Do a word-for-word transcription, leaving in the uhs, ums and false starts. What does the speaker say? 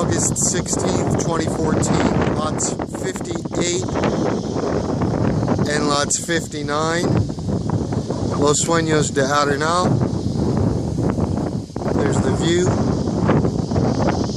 August sixteenth, twenty fourteen. Lots fifty-eight and lots fifty-nine. Los Suenos de Arenal. There's the view.